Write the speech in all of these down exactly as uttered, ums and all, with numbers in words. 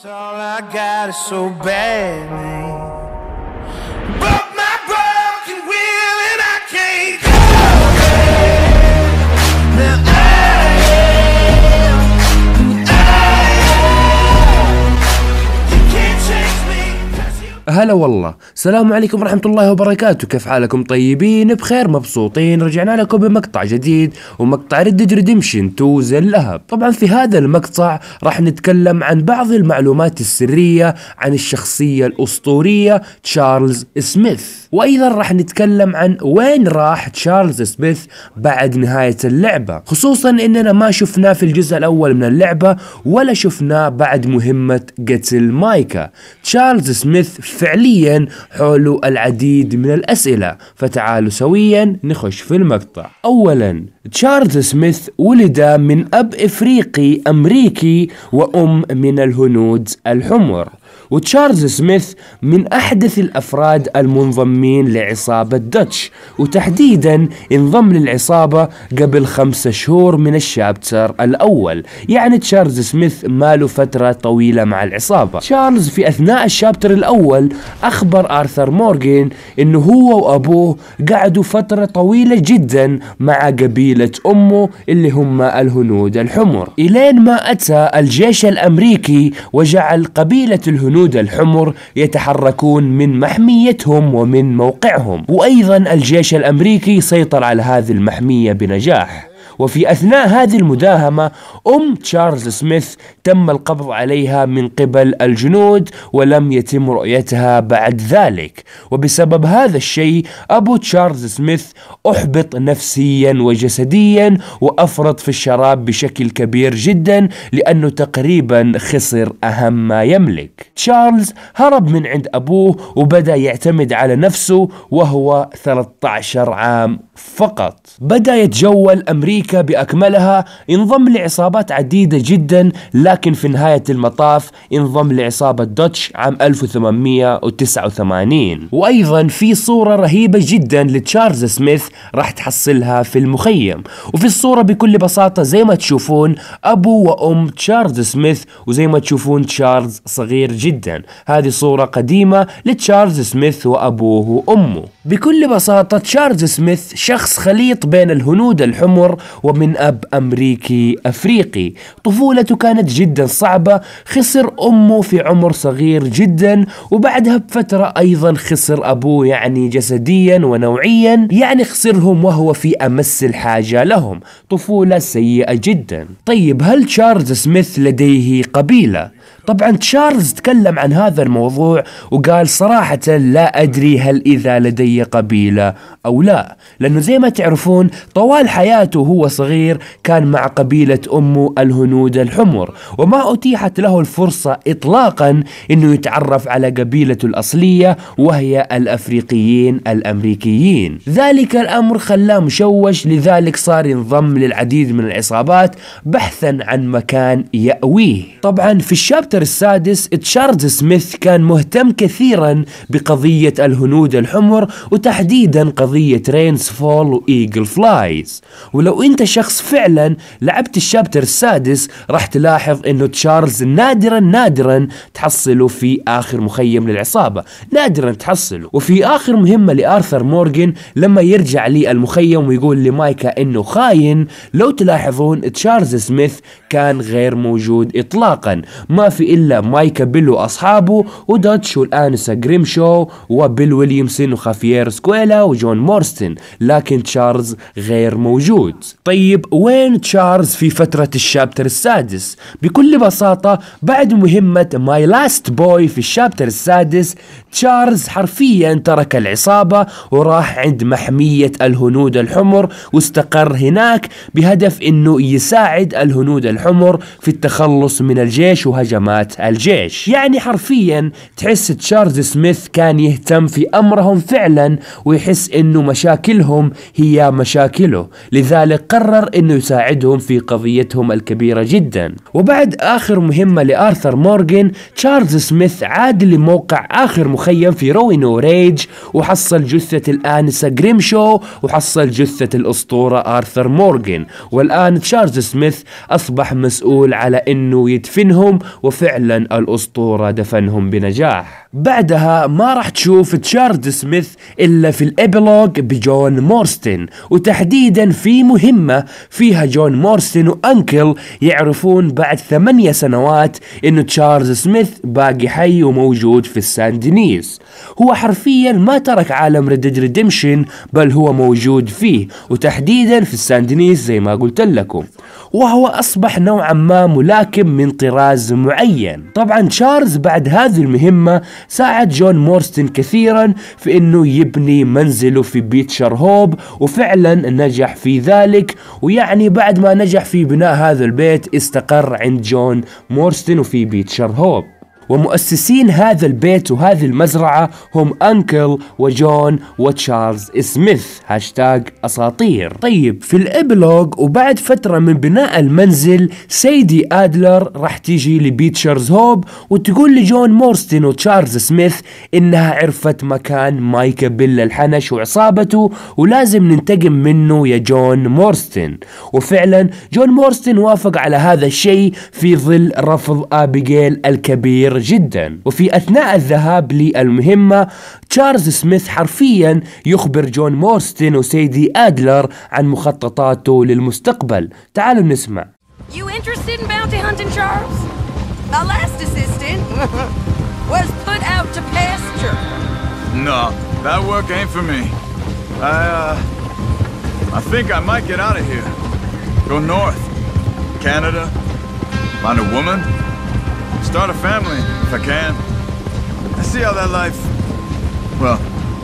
All I got is so bad, man. Broke my broken will and I can't go back. Now I am, I am. You can't change me 'cause you... هلا والله، السلام عليكم ورحمة الله وبركاته. كيف حالكم؟ طيبين بخير مبسوطين؟ رجعنا لكم بمقطع جديد ومقطع Red Dead Redemption تو زي اللهب. طبعا في هذا المقطع راح نتكلم عن بعض المعلومات السرية عن الشخصية الأسطورية تشارلز سميث، وأيضا راح نتكلم عن وين راح تشارلز سميث بعد نهاية اللعبة، خصوصا إننا ما شفناه في الجزء الأول من اللعبة ولا شفناه بعد مهمة قتل مايكا. تشارلز سميث فعليا حوله العديد من الأسئلة، فتعالوا سويا نخش في المقطع. أولا، تشارلز سميث ولد من أب إفريقي أمريكي وأم من الهنود الحمر، وتشارلز سميث من أحدث الأفراد المنضمين لعصابة داتش، وتحديدا انضم للعصابة قبل خمسة شهور من الشابتر الأول، يعني تشارلز سميث ماله فترة طويلة مع العصابة. تشارلز في أثناء الشابتر الأول أخبر آرثر مورغان إنه هو وأبوه قعدوا فترة طويلة جدا مع قبيلة أمه اللي هم الهنود الحمر، إلين ما أتى الجيش الأمريكي وجعل قبيلة الهنود الحمر يتحركون من محميتهم ومن موقعهم، وأيضا الجيش الأمريكي سيطر على هذه المحمية بنجاح. وفي أثناء هذه المداهمة أم تشارلز سميث تم القبض عليها من قبل الجنود ولم يتم رؤيتها بعد ذلك، وبسبب هذا الشيء أبو تشارلز سميث أحبط نفسيا وجسديا وأفرط في الشراب بشكل كبير جدا لأنه تقريبا خسر أهم ما يملك. تشارلز هرب من عند أبوه وبدأ يعتمد على نفسه وهو ثلاثة عشر عام فقط. بدأ يتجول أمريكا بأكملها، انضم لعصابات عديدة جدا، لكن في نهاية المطاف انضم لعصابة داتش عام ألف وثمانمئة وتسعة وثمانين. وأيضا في صورة رهيبة جدا لتشارلز سميث راح تحصلها في المخيم، وفي الصورة بكل بساطة زي ما تشوفون أبو وأم تشارلز سميث، وزي ما تشوفون تشارلز صغير جدا. هذه صورة قديمة لتشارلز سميث وأبوه وأمه. بكل بساطة تشارلز سميث شخص خليط بين الهنود الحمر ومن أب أمريكي أفريقي. طفولته كانت جدا صعبة، خسر أمه في عمر صغير جدا، وبعدها بفترة أيضا خسر أبوه، يعني جسديا ونوعيا، يعني خسرهم وهو في أمس الحاجة لهم. طفولة سيئة جدا. طيب، هل تشارلز سميث لديه قبيلة؟ طبعا تشارلز تكلم عن هذا الموضوع وقال صراحة لا أدري هل إذا لدي قبيلة أو لا، لأنه زي ما تعرفون طوال حياته هو صغير كان مع قبيلة أمه الهنود الحمر، وما أتيحت له الفرصة إطلاقا أنه يتعرف على قبيلته الأصلية وهي الأفريقيين الأمريكيين. ذلك الأمر خلاه مشوش، لذلك صار ينضم للعديد من العصابات بحثا عن مكان يأويه. طبعا في الشابتر السادس تشارلز سميث كان مهتم كثيرا بقضية الهنود الحمر، وتحديدا قضية رينز فول وإيجل فلايز. ولو انت شخص فعلا لعبت الشابتر السادس راح تلاحظ انه تشارلز نادرا نادرا تحصله في اخر مخيم للعصابة، نادرا تحصله. وفي اخر مهمة لآرثر مورغان لما يرجع لي المخيم ويقول لمايكا انه خاين، لو تلاحظون تشارلز سميث كان غير موجود اطلاقا، ما في الا مايكا بيل واصحابه وداتش والانسة جريمشو وبيل ويليامسون وخافيير سكويلا وجون مورستن، لكن تشارلز غير موجود. طيب، وين تشارلز في فترة الشابتر السادس؟ بكل بساطة بعد مهمة ماي لاست بوي في الشابتر السادس تشارلز حرفيا ترك العصابة وراح عند محمية الهنود الحمر واستقر هناك بهدف انه يساعد الهنود الحمر في التخلص من الجيش وهجمات الجيش. يعني حرفيا تحس تشارلز سميث كان يهتم في امرهم فعلا ويحس انه مشاكلهم هي مشاكله، لذلك قرر انه يساعدهم في قضيتهم الكبيرة جدا. وبعد اخر مهمة لآرثر مورغان تشارلز سميث عاد لموقع اخر مخيم في روينو ريج وحصل جثة الآنسة جريمشو وحصل جثة الأسطورة آرثر مورغان، والآن تشارلز سميث أصبح مسؤول على أنه يدفنهم وفي وفعلا الأسطورة دفنهم بنجاح. بعدها ما راح تشوف تشارلز سميث إلا في الإبلوج بجون مورستن، وتحديدا في مهمة فيها جون مورستن وأنكل يعرفون بعد ثمانية سنوات إنه تشارلز سميث باقي حي وموجود في السان دينيس. هو حرفيا ما ترك عالم ريد ديد ريديمشن، بل هو موجود فيه، وتحديدا في السان دينيس زي ما قلت لكم، وهو أصبح نوعا ما ملاكم من طراز معين. طبعا تشارلز بعد هذه المهمة ساعد جون مورستن كثيرا في انه يبني منزله في بيتشر هوب، وفعلا نجح في ذلك. ويعني بعد ما نجح في بناء هذا البيت استقر عند جون مورستن وفي بيتشر هوب. ومؤسسين هذا البيت وهذه المزرعة هم أنكل وجون وتشارلز سميث، هاشتاج أساطير. طيب في الإبلوج وبعد فترة من بناء المنزل، سيدي آدلر راح تيجي لبيتشرز هوب وتقول لجون مورستن وتشارلز سميث إنها عرفت مكان مايكا بيل الحنش وعصابته ولازم ننتقم منه يا جون مورستن. وفعلا جون مورستن وافق على هذا الشيء في ظل رفض آبيغيل الكبير جدا. وفي أثناء الذهاب للمهمة تشارلز سميث حرفيا يخبر جون مورستن وسيدي آدلر عن مخططاته للمستقبل. تعالوا نسمع. You interested in bounty hunting, Charles? My last assistant was put out to pasture. No, that work ain't for me. I, uh, I think I might get out of here. Go north. Canada. Find a woman. Start a family, if I can. I see how that life... Well,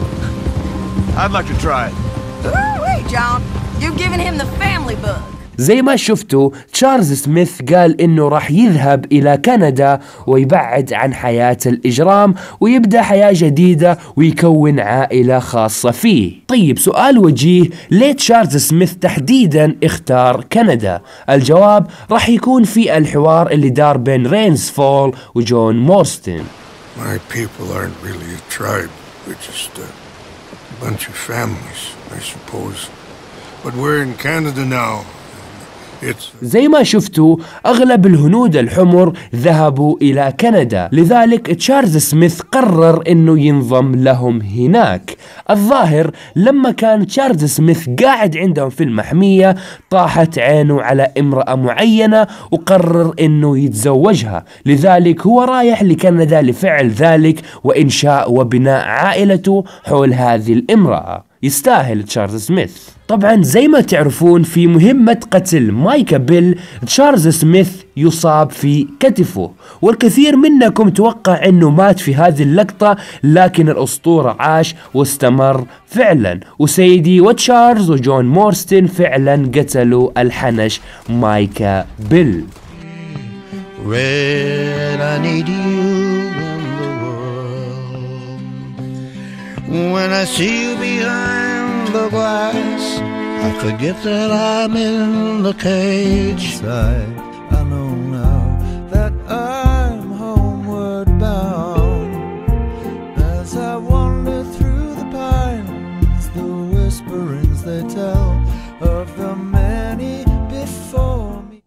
I'd like to try it. Ooh-wee, John. You've given him the family bug. زي ما شفتوا تشارلز سميث قال انه راح يذهب الى كندا ويبعد عن حياة الاجرام ويبدأ حياة جديدة ويكون عائلة خاصة فيه. طيب سؤال وجيه، ليه تشارلز سميث تحديدا اختار كندا؟ الجواب راح يكون في الحوار اللي دار بين رينز فول وجون مورستن. My people aren't really a tribe, we're just a bunch of families, I suppose. But we're in Canada now. زي ما شفتوا أغلب الهنود الحمر ذهبوا إلى كندا، لذلك تشارلز سميث قرر إنه ينضم لهم هناك. الظاهر لما كان تشارلز سميث قاعد عندهم في المحمية طاحت عينه على امرأة معينة وقرر إنه يتزوجها، لذلك هو رايح لكندا لفعل ذلك وإنشاء وبناء عائلته حول هذه الامرأة. يستاهل تشارلز سميث. طبعا زي ما تعرفون في مهمة قتل مايكا بيل تشارلز سميث يصاب في كتفه، والكثير منكم توقع انه مات في هذه اللقطة، لكن الاسطورة عاش واستمر فعلا، وسيدي وتشارلز وجون مورستن فعلا قتلوا الحنش مايكا بيل. Red, I need you in the world. When I see you behind the glass, I forget that I'm in the cage. Side, I know now that I'm homeward bound. As I wander through the pines, the whisperings they tell of the many before me.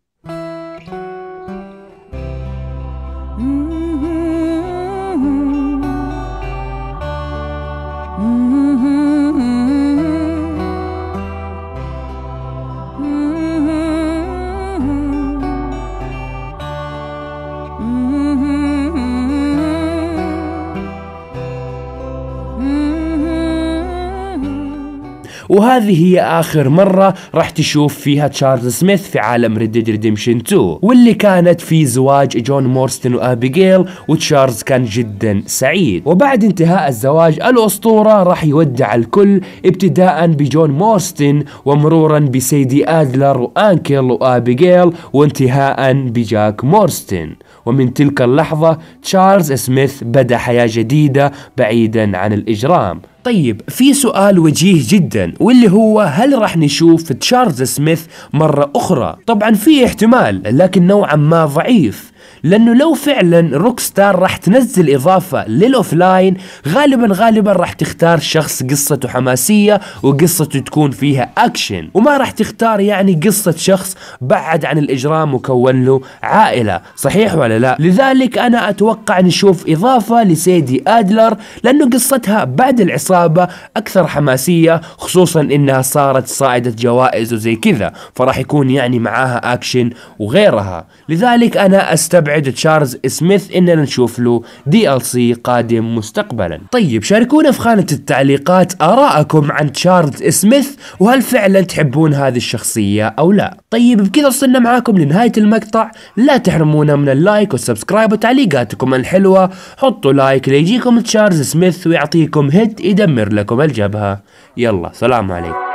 وهذه هي آخر مرة راح تشوف فيها تشارلز سميث في عالم ريد ديد ريديمشن اثنين، واللي كانت في زواج جون مورستن وآبيغيل، وتشارلز كان جدا سعيد. وبعد انتهاء الزواج الأسطورة راح يودع الكل، ابتداء بجون مورستن ومرورا بسيدي آدلر وأنكل وآبيغيل وانتهاء بجاك مورستن. ومن تلك اللحظة تشارلز سميث بدأ حياة جديدة بعيدا عن الإجرام. طيب في سؤال وجيه جدا، واللي هو هل راح نشوف تشارلز سميث مرة أخرى؟ طبعا في احتمال لكن نوعا ما ضعيف، لانه لو فعلا روك ستار راح تنزل اضافة للاوفلاين غالبا غالبا راح تختار شخص قصته حماسية وقصته تكون فيها اكشن، وما راح تختار يعني قصة شخص بعد عن الاجرام وكون له عائلة، صحيح ولا لا؟ لذلك انا اتوقع نشوف اضافة لسيدي ادلر لانه قصتها بعد العصابة اكثر حماسية، خصوصا انها صارت صائدة جوائز وزي كذا، فراح يكون يعني معاها اكشن وغيرها. لذلك انا استبعد تشارلز سميث اننا نشوف له دي ال سي قادم مستقبلا. طيب شاركونا في خانة التعليقات آراءكم عن تشارلز سميث، وهل فعلا تحبون هذه الشخصية او لا؟ طيب بكذا وصلنا معاكم لنهاية المقطع، لا تحرمونا من اللايك والسبسكرايب وتعليقاتكم الحلوة، حطوا لايك ليجيكم تشارلز سميث ويعطيكم هيت يدمر لكم الجبهة. يلا سلام عليكم.